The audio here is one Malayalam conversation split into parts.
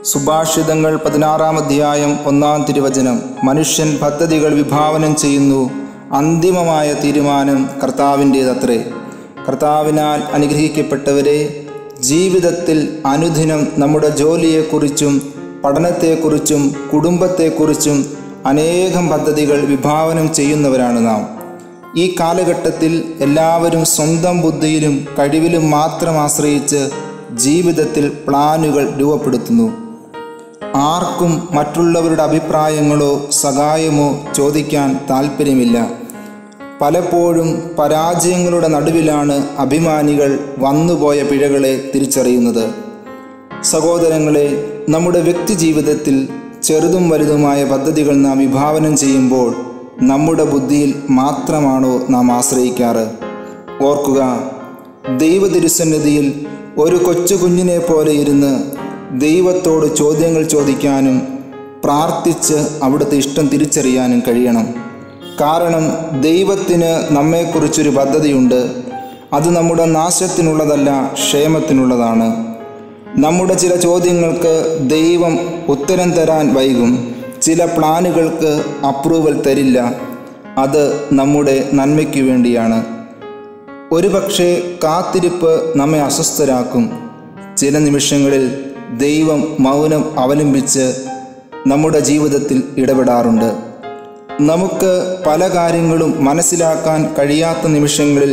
സുഭാഷിതങ്ങൾ 16-ാം അധ്യായം 1-ാം തിരുവചനം. മനുഷ്യൻ പദ്ധതികൾ വിഭാവനം ചെയ്യുന്നു, അന്തിമമായ തീരുമാനം കർത്താവിൻ്റേതത്രേ. കർത്താവിനാൽ അനുഗ്രഹിക്കപ്പെട്ടവരെ, ജീവിതത്തിൽ അനുദിനം നമ്മുടെ ജോലിയെക്കുറിച്ചും പഠനത്തെക്കുറിച്ചും കുടുംബത്തെക്കുറിച്ചും അനേകം പദ്ധതികൾ വിഭാവനം ചെയ്യുന്നവരാണ് നാം. ഈ കാലഘട്ടത്തിൽ എല്ലാവരും സ്വന്തം ബുദ്ധിയിലും കഴിവിലും മാത്രം ആശ്രയിച്ച് ജീവിതത്തിൽ പ്ലാനുകൾ രൂപപ്പെടുത്തുന്നു. ആർക്കും മറ്റുള്ളവരുടെ അഭിപ്രായങ്ങളോ സഹായമോ ചോദിക്കാൻ താല്പര്യമില്ല. പലപ്പോഴും പരാജയങ്ങളുടെ നടുവിലാണ് അഭിമാനികൾ വന്നുപോയ പിഴകളെ തിരിച്ചറിയുന്നത്. സഹോദരങ്ങളെ, നമ്മുടെ വ്യക്തി ജീവിതത്തിൽ ചെറുതും വലുതുമായ പദ്ധതികൾ നാം വിഭാവനം ചെയ്യുമ്പോൾ നമ്മുടെ ബുദ്ധിയിൽ മാത്രമാണോ നാം ആശ്രയിക്കാറ്? ഓർക്കുക, ദൈവ തിരുസന്നിധിയിൽ ഒരു കൊച്ചു കുഞ്ഞിനെ പോലെ ഇരുന്ന് ദൈവത്തോട് ചോദ്യങ്ങൾ ചോദിക്കാനും പ്രാർത്ഥിച്ച് അവിടുത്തെ ഇഷ്ടം തിരിച്ചറിയാനും കഴിയണം. കാരണം ദൈവത്തിന് നമ്മെക്കുറിച്ചൊരു പദ്ധതിയുണ്ട്. അത് നമ്മുടെ നാശത്തിനുള്ളതല്ല, ക്ഷേമത്തിനുള്ളതാണ്. നമ്മുടെ ചില ചോദ്യങ്ങൾക്ക് ദൈവം ഉത്തരം തരാൻ വൈകും. ചില പ്ലാനുകൾക്ക് അപ്രൂവൽ തരില്ല. അത് നമ്മുടെ നന്മയ്ക്ക് വേണ്ടിയാണ്. ഒരുപക്ഷെ കാത്തിരിപ്പ് നമ്മെ അസ്വസ്ഥരാക്കും. ചില നിമിഷങ്ങളിൽ ദൈവം മൗനം അവലംബിച്ച് നമ്മുടെ ജീവിതത്തിൽ ഇടപെടാറുണ്ട്. നമുക്ക് പല കാര്യങ്ങളും മനസ്സിലാക്കാൻ കഴിയാത്ത നിമിഷങ്ങളിൽ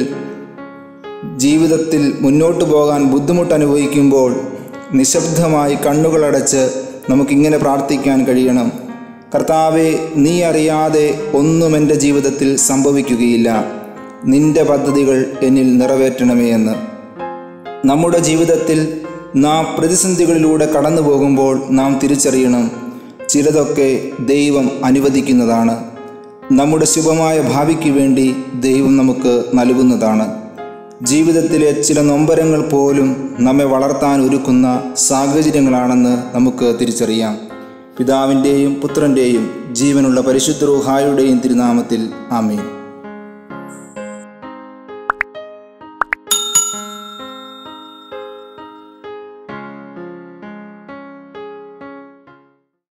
ജീവിതത്തിൽ മുന്നോട്ട് പോകാൻ ബുദ്ധിമുട്ട് അനുഭവിക്കുമ്പോൾ നിശബ്ദമായി കണ്ണുകളടച്ച് നമുക്കിങ്ങനെ പ്രാർത്ഥിക്കാൻ കഴിയണം: കർത്താവേ, നീ അറിയാതെ ഒന്നും എൻ്റെ ജീവിതത്തിൽ സംഭവിക്കുകയില്ല. നിൻ്റെ പദ്ധതികൾ എന്നിൽ നിറവേറ്റണമേ എന്ന്. നമ്മുടെ ജീവിതത്തിൽ നാം പ്രതിസന്ധികളിലൂടെ കടന്നു പോകുമ്പോൾ നാം തിരിച്ചറിയണം, ചിലതൊക്കെ ദൈവം അനുവദിക്കുന്നതാണ്. നമ്മുടെ ശുഭമായ ഭാവിക്ക് വേണ്ടി ദൈവം നമുക്ക് നൽകുന്നതാണ്. ജീവിതത്തിലെ ചില നൊമ്പരങ്ങൾ പോലും നമ്മെ വളർത്താൻ ഒരുക്കുന്ന സാഹചര്യങ്ങളാണെന്ന് നമുക്ക് തിരിച്ചറിയാം. പിതാവിൻ്റെയും പുത്രൻ്റെയും ജീവനുള്ള പരിശുദ്ധ റൂഹായുടെയും തിരുനാമത്തിൽ ആമേൻ.